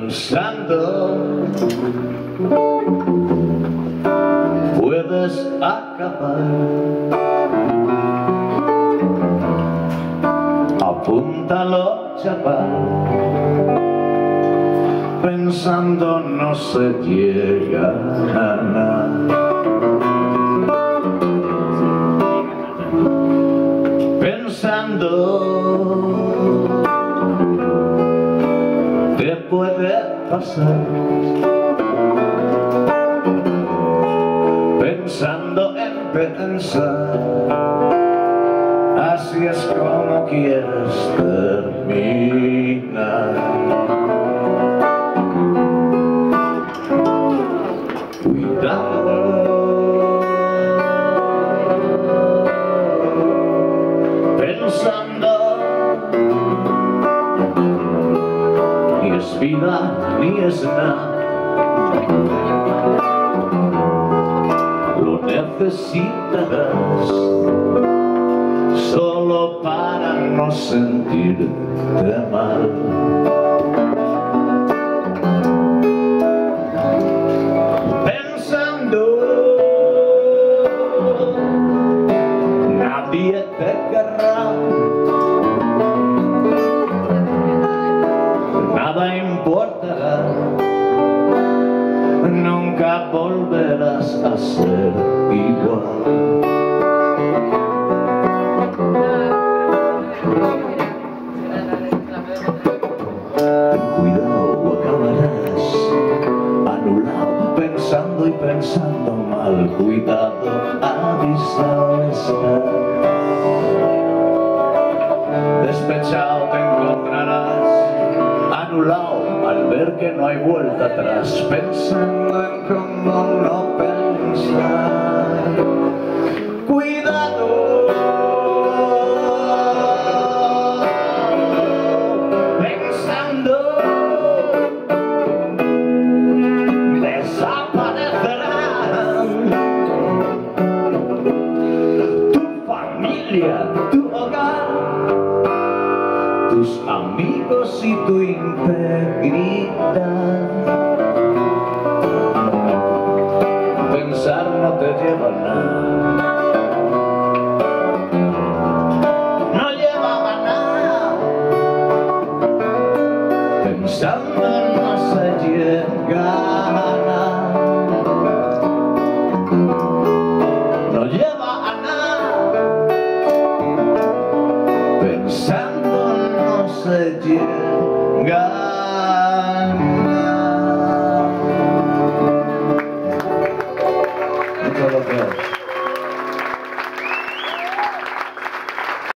pensando puedes acabar. Apúntalo, chaval, pensando no se llega a nada. Pensando te puede pasar. Pensando en pensar, así es como quieres terminar. Cuidado, pensando, ni es vida ni es nada. Lo necesitarás solo para no sentirte mal. Pensando, nadie te querrá, nada importará, nunca volverás a ser igual. Ten cuidado o acabarás anulado, pensando y pensando mal. Cuidado, avisado estar. Despechado te encontrarás, anulado al ver que no hay vuelta atrás, pensando en cómo no pensar. Cuidado, pensando desaparecerán tu familia, tu hogar, tus amigos y tu integridad. Pensar no te lleva a nada, no lleva a nada. Pensando no se llega a nada, no lleva a nada. Pensando no se llega a nada. Muchas gracias.